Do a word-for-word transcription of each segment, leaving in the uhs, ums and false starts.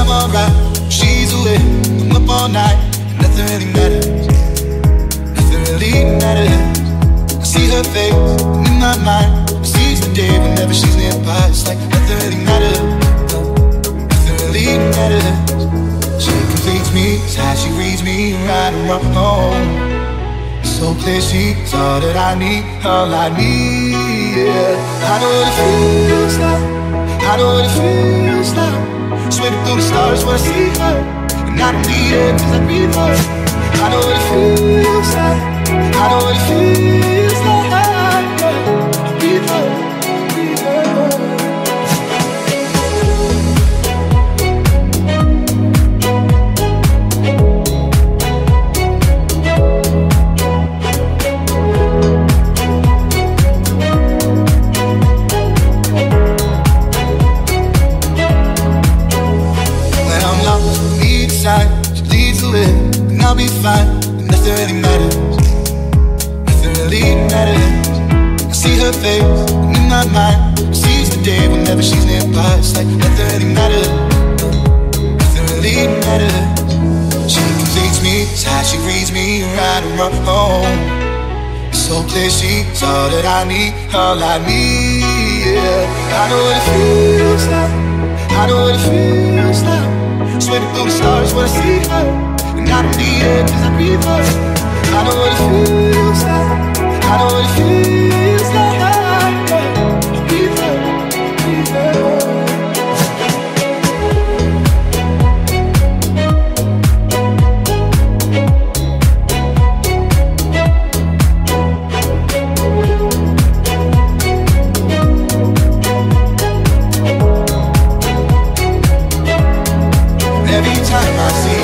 I'm alright, she's away, I'm up all night, and nothing really matters, nothing really matters. I see her face, and in my mind, I seize the day whenever she's nearby. It's like nothing really matters, no, nothing really matters. She completes me, it's how she reads me, right and wrong. So clear, she's all that I need, all I need, yeah. I know what it feels like, I know what it feels like. Swimming through the stars when I see her, and I don't need it cause I breathe her. I know what it feels like, I know what it feels like, yeah. I breathe her, breathe her. She leads the way, and I'll be fine, and nothing really matters, nothing really matters. I see her face, and in my mind, I seize the day whenever she's nearby. It's like nothing really matters, nothing really matters. She completes me, it's how she reads me, right and wrong. So clear, she's all that I need, all I need, yeah. I know what it feels like, I know what it feels like. Swimming through the stars when I see her, and I don't need it cause I breathe her. I know what it feels like, I know what it feels like, yeah. I breathe her, breathe her. Every time I see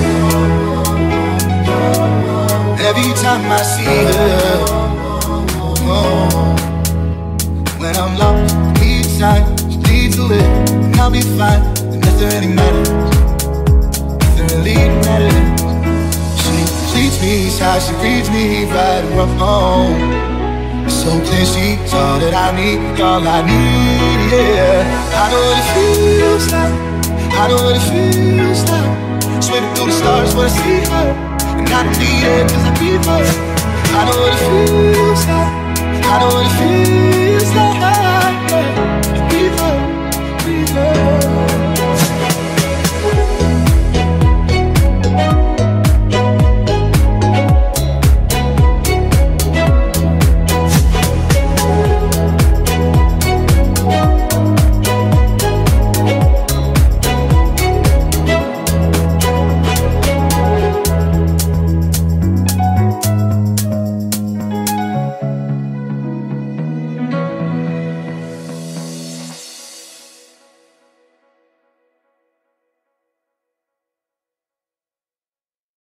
her, oh, when I'm lost, need time, she leads the way, and I'll be fine, and nothing really matters, nothing really matters. She completes me, it's how she reads me, right and wrong. So clear, she's all that I need, all I need, yeah. I know what it feels like, I know what it feels like. Swimming through the stars when I see her, and I don't need it cause I breathe her. I know what it feels like, I know what it feels like.